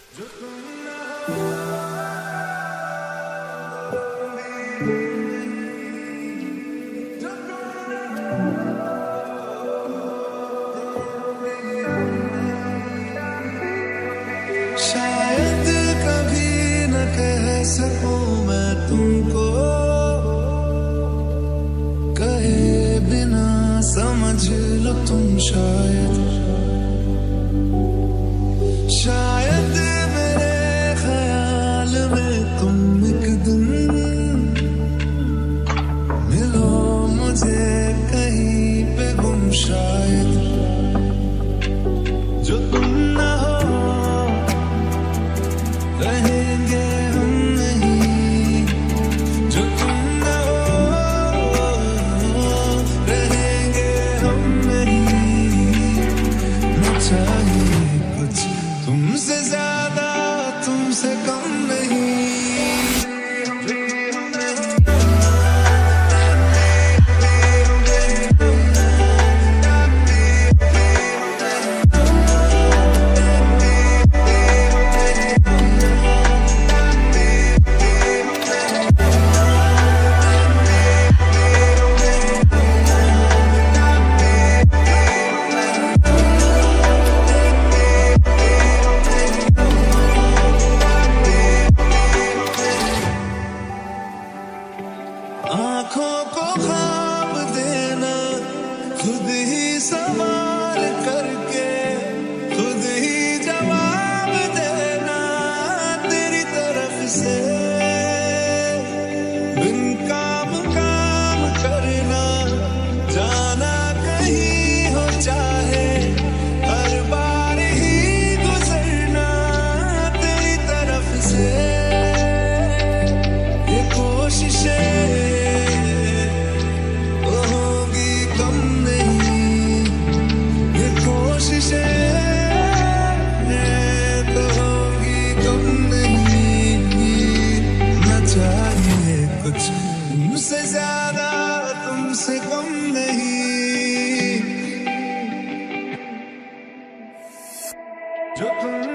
शायद कभी न कह सकूं मैं तुमको, कहे बिना समझ लो तुम शायद मेरे ख्याल में तुम एक दिन मिलो मुझे कहीं पे गुम, शायद जो तुम ना हो रहेंगे हम नहीं, जो तुम ना हो रहेंगे हम नहीं। न चाहिए कुछ तुमसे ज्यादा तुमसे कम नहीं। आँखों को ख्वाब देना, खुद ही सवाल करके खुद ही जवाब देना तेरी तरफ से। बिन काम करना, जाना कहीं हो चाहे, हर बार ही गुजरना तेरी तरफ से। ये कोशिशें तुमसे ज्यादा तुमसे कम नहीं, जो तुम